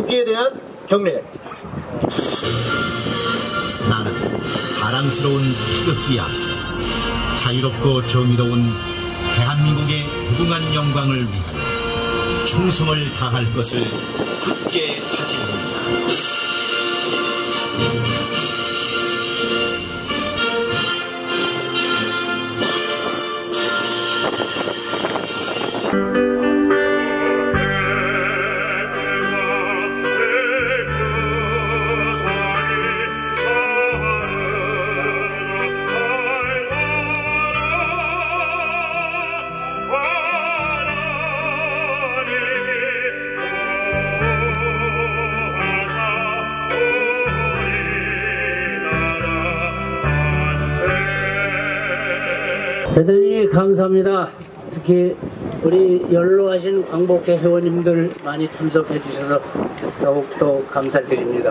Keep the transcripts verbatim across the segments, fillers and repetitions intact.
국기에 대한 경례. 나는 자랑스러운 태극기야. 자유롭고 정의로운 대한민국의 무궁한 영광을 위하여 충성을 다할 것을 굳게 다짐합니다. 대단히 감사합니다. 특히 우리 연로하신 광복회 회원님들 많이 참석해 주셔서 더욱더 감사드립니다.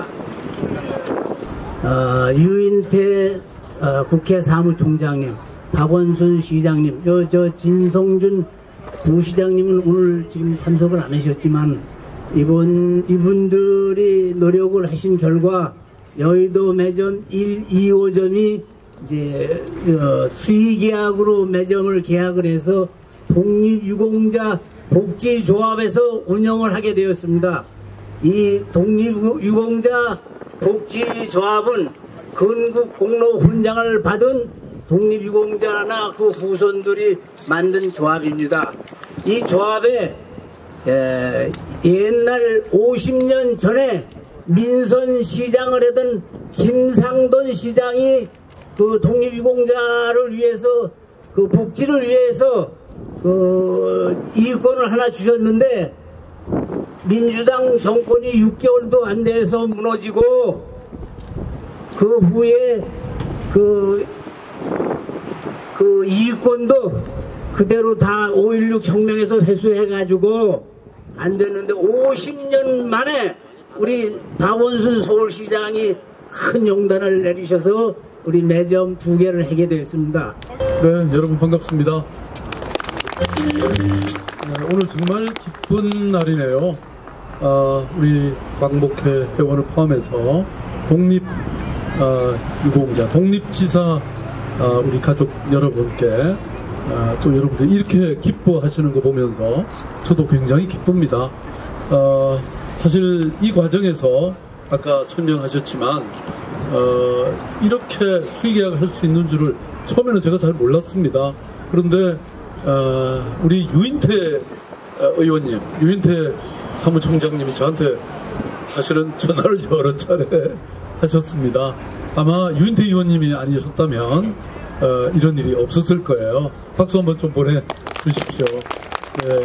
어, 유인태 어, 국회 사무총장님, 박원순 시장님, 저, 저 진성준 부시장님은 오늘 지금 참석을 안 하셨지만 이분, 이분들이 노력을 하신 결과 여의도 매점 일, 이 호점이 이제 어, 수의계약으로 매점을 계약을 해서 독립유공자 복지조합에서 운영을 하게 되었습니다. 이 독립유공자 복지조합은 건국 공로 훈장을 받은 독립유공자나 그 후손들이 만든 조합입니다. 이 조합에 에, 옛날 오십 년 전에 민선 시장을 하던 김상돈 시장이 그 독립유공자를 위해서 그 복지를 위해서 그 이권을 하나 주셨는데 민주당 정권이 육 개월도 안 돼서 무너지고 그 후에 그, 그 이권도 그대로 다 오일육 혁명에서 회수해가지고 안 됐는데 오십 년 만에 우리 박원순 서울시장이 큰 용단을 내리셔서 우리 매점 두 개를 하게 되었습니다. 네, 여러분 반갑습니다. 네, 오늘 정말 기쁜 날이네요. 아, 우리 광복회 회원을 포함해서 독립 아, 유공자, 독립지사 아, 우리 가족 여러분께 아, 또 여러분들 이렇게 기뻐하시는 거 보면서 저도 굉장히 기쁩니다. 아, 사실 이 과정에서 아까 설명하셨지만 어, 이렇게 수의계약을 할 수 있는 줄을 처음에는 제가 잘 몰랐습니다. 그런데 어, 우리 유인태 의원님, 유인태 사무총장님이 저한테 사실은 전화를 여러 차례 하셨습니다. 아마 유인태 의원님이 아니셨다면 어, 이런 일이 없었을 거예요. 박수 한번 좀 보내주십시오. 네.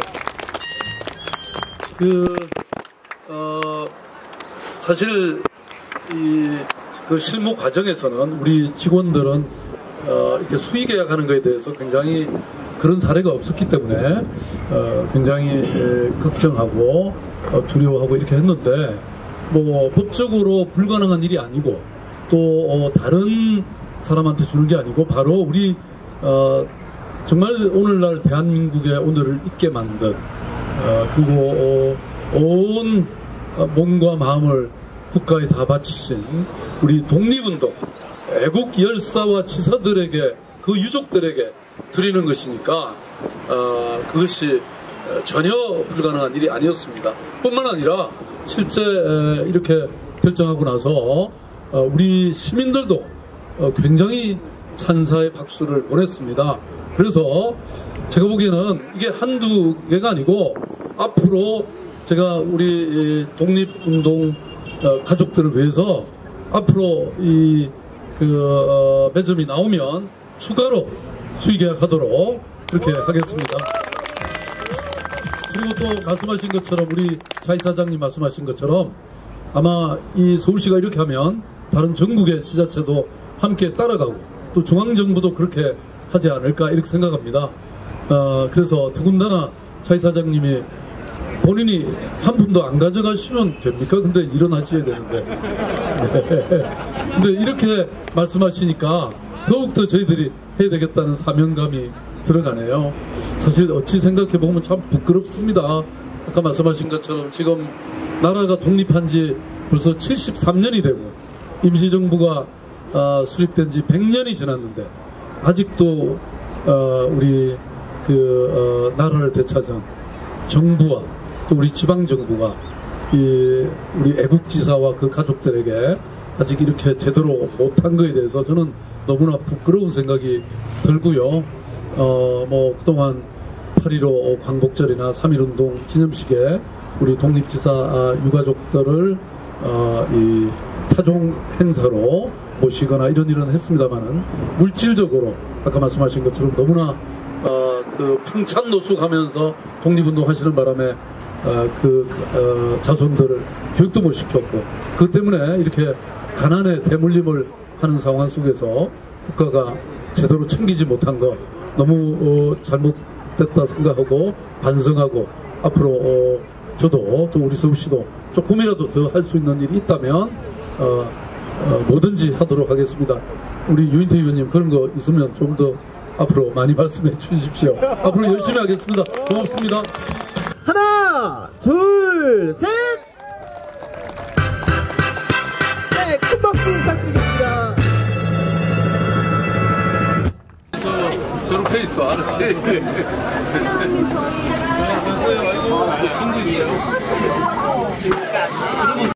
그 어, 사실 이 그 실무 과정에서는 우리 직원들은 어, 이렇게 수의 계약하는 것에 대해서 굉장히 그런 사례가 없었기 때문에 어, 굉장히 에, 걱정하고 어, 두려워하고 이렇게 했는데 뭐 법적으로 불가능한 일이 아니고 또 어, 다른 사람한테 주는 게 아니고 바로 우리 어, 정말 오늘날 대한민국의 오늘을 있게 만든 어, 그리고 어, 온 몸과 마음을 국가에 다 바치신 우리 독립운동 애국 열사와 지사들에게 그 유족들에게 드리는 것이니까 어, 그것이 전혀 불가능한 일이 아니었습니다. 뿐만 아니라 실제 이렇게 결정하고 나서 어, 우리 시민들도 어, 굉장히 찬사의 박수를 보냈습니다. 그래서 제가 보기에는 이게 한두 개가 아니고 앞으로 제가 우리 독립운동 가족들을 위해서 앞으로 이 그 어, 매점이 나오면 추가로 수의계약하도록 그렇게 하겠습니다. 그리고 또 말씀하신 것처럼 우리 차 이사장님 말씀하신 것처럼 아마 이 서울시가 이렇게 하면 다른 전국의 지자체도 함께 따라가고 또 중앙정부도 그렇게 하지 않을까 이렇게 생각합니다. 어, 그래서 더군다나 차 이사장님이 본인이 한 푼도 안 가져가시면 됩니까? 근데 일어나셔야 되는데. 네. 근데 이렇게 말씀하시니까 더욱더 저희들이 해야 되겠다는 사명감이 들어가네요. 사실 어찌 생각해보면 참 부끄럽습니다. 아까 말씀하신 것처럼 지금 나라가 독립한 지 벌써 칠십삼 년이 되고 임시정부가 어, 수립된 지 백 년이 지났는데 아직도 어, 우리 그 어, 나라를 되찾은 정부와 또 우리 지방정부가 이 우리 애국지사와 그 가족들에게 아직 이렇게 제대로 못한 거에 대해서 저는 너무나 부끄러운 생각이 들고요. 어, 뭐 그동안 팔일오 광복절이나 삼일운동 기념식에 우리 독립지사 유가족들을 어, 이 타종 행사로 모시거나 이런 일은 했습니다만은 물질적으로 아까 말씀하신 것처럼 너무나 어, 그 풍찬노숙하면서 독립운동 하시는 바람에 어, 그 어, 자손들을 교육도 못 시켰고 그 때문에 이렇게 가난에 대물림을 하는 상황 속에서 국가가 제대로 챙기지 못한 거 너무 어, 잘못됐다 생각하고 반성하고 앞으로 어, 저도 또 우리 서울시도 조금이라도 더 할 수 있는 일이 있다면 어, 어, 뭐든지 하도록 하겠습니다. 우리 유인태 의원님 그런 거 있으면 좀 더 앞으로 많이 말씀해 주십시오. 앞으로 열심히 하겠습니다. 고맙습니다. 하나, 둘, 셋! 네, 큰 박수 부탁드리겠습니다. 저렇게 있어, 알았지? 친구이세요?